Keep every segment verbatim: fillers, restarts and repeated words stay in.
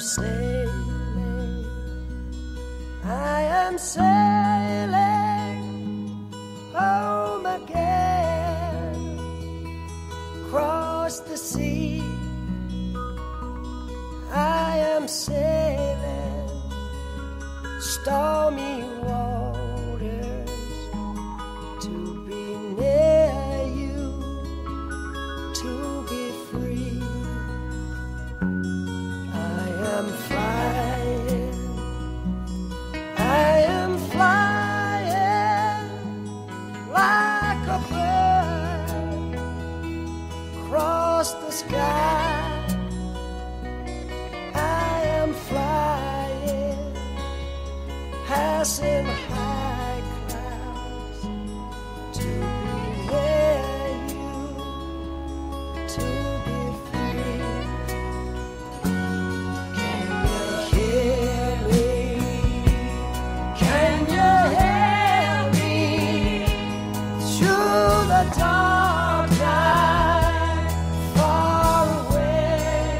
sailing, I am sailing home again, across the sea. I am sailing stormy waters to be near you, to be free. I am flying, I am flying like a bird across the sky. I am flying, passing high clouds to be near you, to be free. Can you hear me? Can you hear me through the dark night, far away?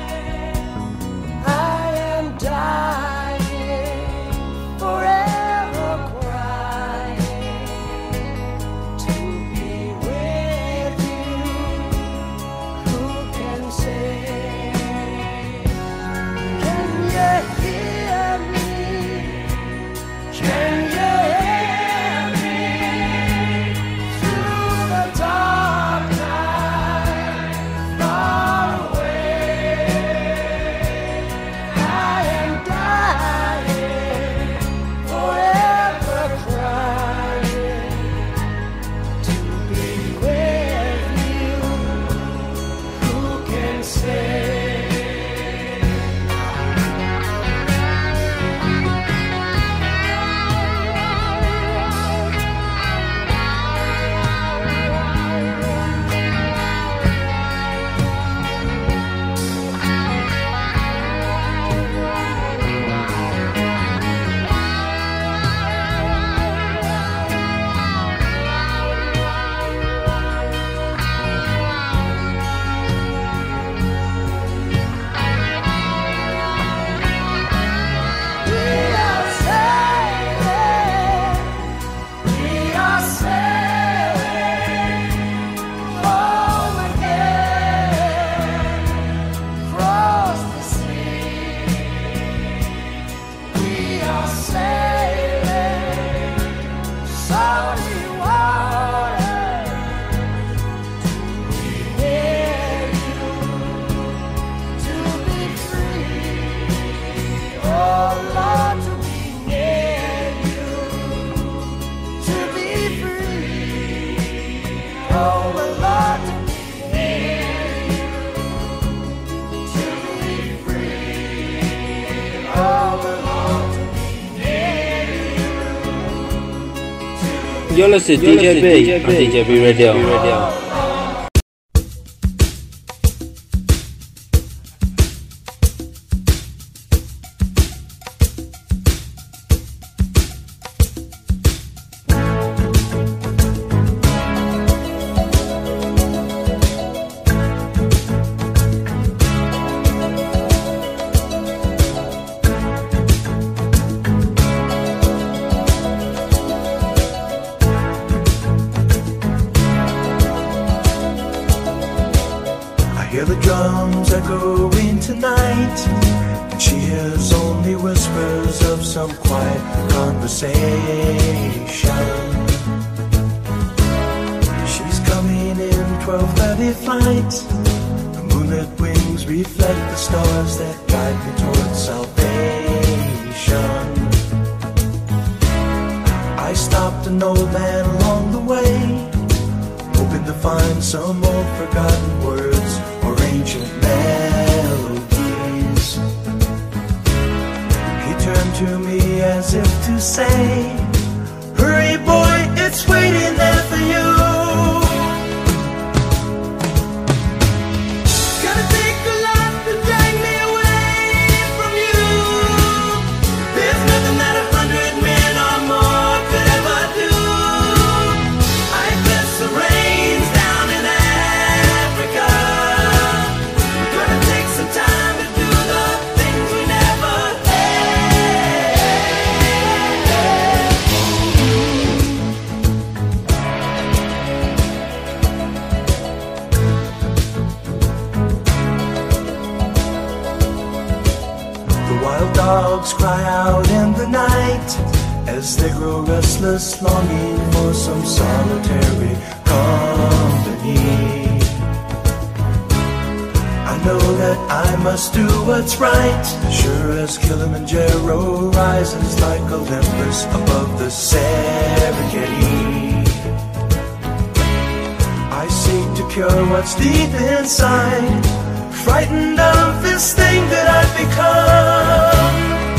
I am dying, forever crying to be with you. Who can say? Can you hear me? Can you hear me through the dark night, far away? I am dying, forever crying to be with you. Who can say? We are sailing, we are sailing home again, across the sea. We are sailing salty waters to be near you, to be free. Oh Lord, to be near you, to be free. Oh my Lord, to be near you, to be free. Oh my Lord, to be near you. You're listening to D J B on D J B Radio. I hear the drums echoing tonight, and she hears only whispers of some quiet conversation. She's coming in twelve thirty flight. The moonlit wings reflect the stars that guide me towards salvation. I stopped an old man along the way, hoping to find some old forgotten words or ancient melodies. He turned to me as if to say, hurry boy, it's waiting there for you. Gonna take a lot to drag me away from you. There's nothing that a hundred men or more could ever do. I bless the rains down in Africa. We're gonna take some time to do the things we dogs cry out in the night as they grow restless, longing for some solitary company. I know that I must do what's right, sure as Kilimanjaro rises like Olympus above the Serengeti. I seek to cure what's deep inside, frightened of this thing that I've become.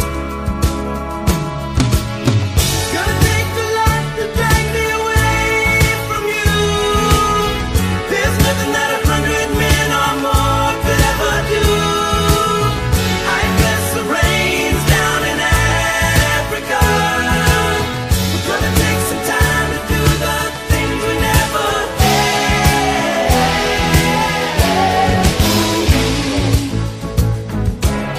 Gonna take the light to drag me away from you. There's nothing that a hundred men or more could ever do. I bless the rains down in Africa. We're gonna take some time to do the things we never had.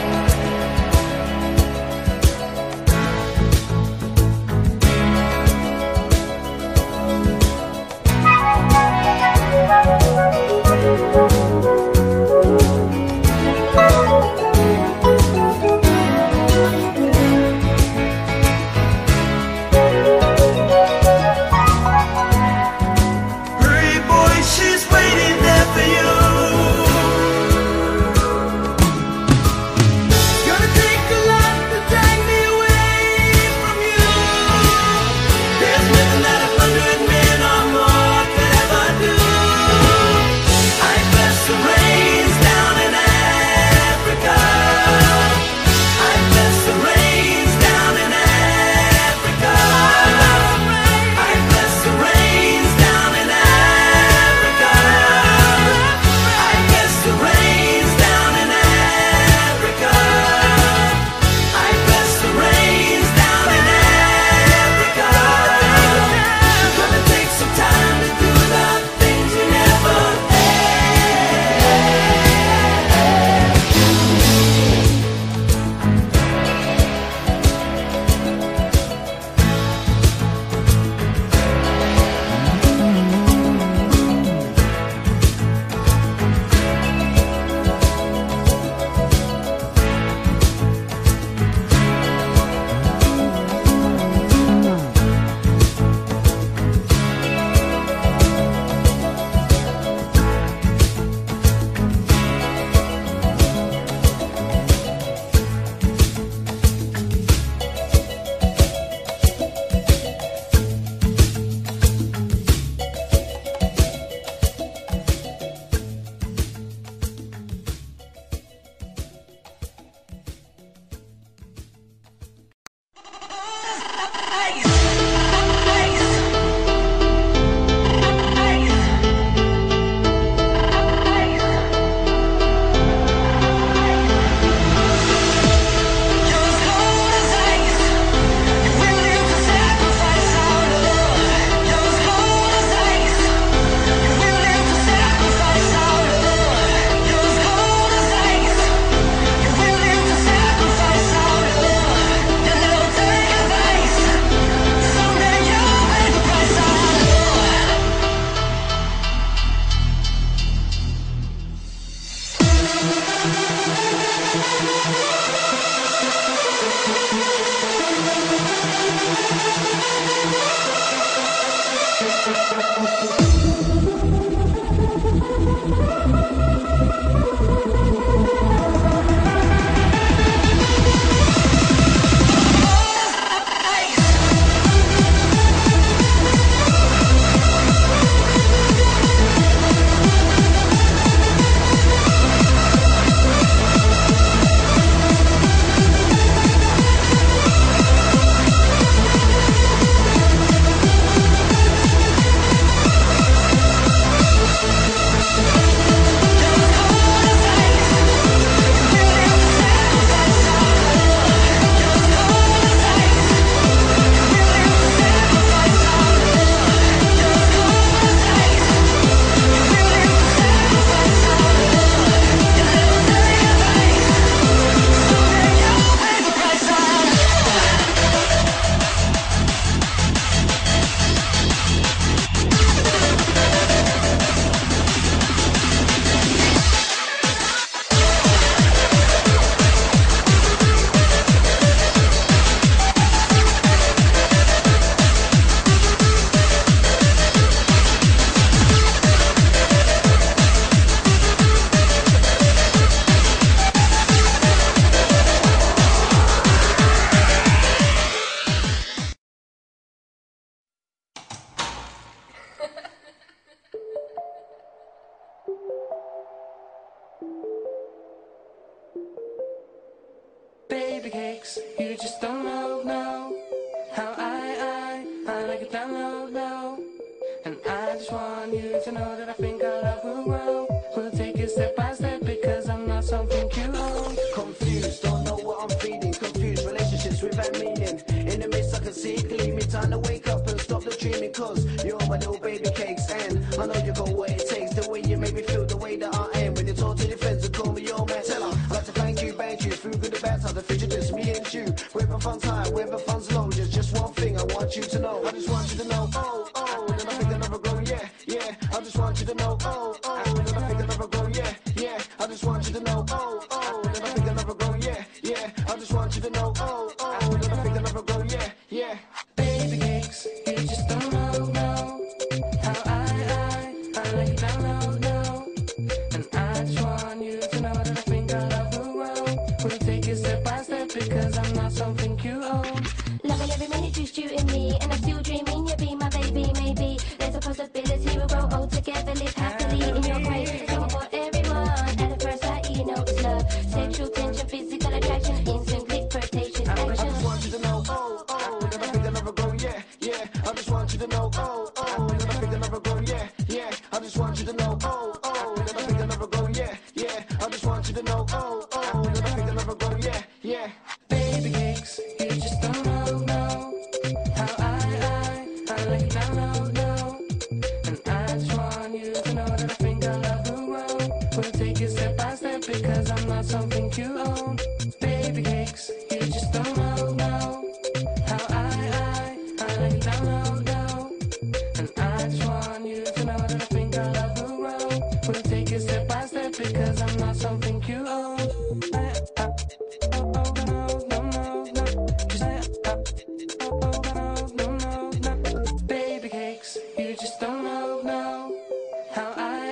Baby cakes, you just don't know, no. How I, I, I like it down low, low. And I just want you to know that I think our love will grow. We'll take it step by step because I'm not something you own. Confused, don't know what I'm feeling. Confused relationships without meaning. In the midst I can see gleaming. Time to wake up and stop the dreaming. Cause you're my little baby cakes. And I know you got what it takes. The way you make me feel, the way that I am. When you talk to your friends and call me your man. Tell her, I'd like to thank you, thank you. Through good and bad times, the future just me and you. Whether fun's high, whether fun's low. Just, just one thing I want you to know. I just want you to know, oh, oh. And then I think I'll never grow, yeah, yeah. I just want you to know, oh, oh. And then I think I'll never grow, yeah, yeah. I just want you to know, oh, oh. And then I think I'll never grow, yeah, yeah. I just want you to know, oh, oh. And then I think I'll never grow, yeah, yeah. Baby cakes, you just don't know, no. How I, I, I like it down low, low. And I just want you to know that I think our love will grow. We'll take it step by step because I'm not something you own. Loving every minute just you and me, and I'm still dreaming you'll be my baby. Maybe there's a possibility we'll grow old together, live happily in your grave. Someone for everyone. At the first sight, you know it's love. Sexual tension, physical attraction, instant click, flirtation, I, I action. just want you to know, oh, oh. And then I think I'll never grow, yeah, yeah. I just want you to know, oh, oh. And then I think I'll never grow, yeah, yeah. I just want you to know, oh, oh. And then I think I'll never grow, yeah, yeah. I just want you to know, oh, oh. And then I think I'll never grow, yeah, yeah. Baby cakes, you just don't know, no. How I, I, I like it down low, low. And I just want you to know that I think our love will grow. We'll take it step by step because I'm not something you own. Baby cakes, you just don't know, no. How I, I, I like it down low, low. And I just want you to know that I think our love will grow. We'll take it step by step because I'm not something you own. I, I, oh, oh, no, no, no, no. Just I, I, oh, oh, no, no, no, no. Baby cakes, you just don't know, no. How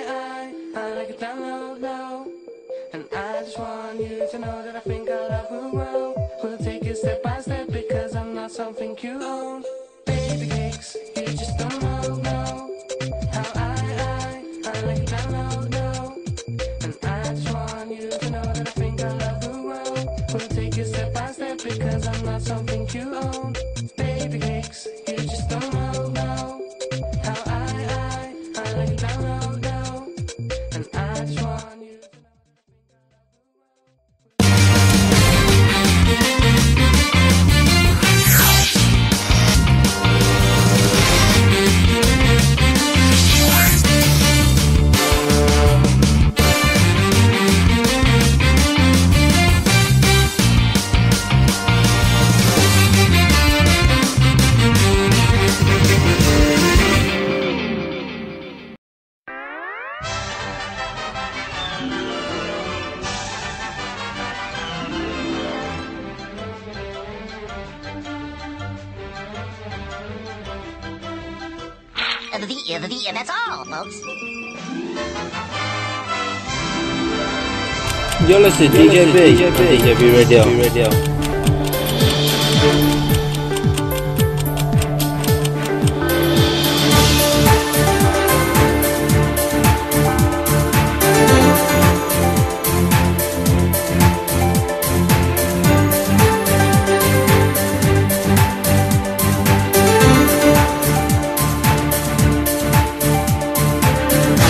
I, I, I like it down low, low. And I just want you to know that I think our love will grow. We'll take it step by step because I'm not something you own. Baby cakes, you just don't know, no. How I, I, I like it down low, low. And I just want you to know that I think our love will grow. We'll take it step by step because I'm not something you own. Baby cakes, you just don't know, no. How I, I, I like it down low, low. And I just want you to know. The, the, the, and that's all, folks. You're listening to D J B on D J B Radio. Radio.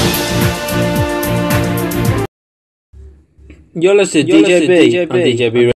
You're listening to D J B on D J B Radio.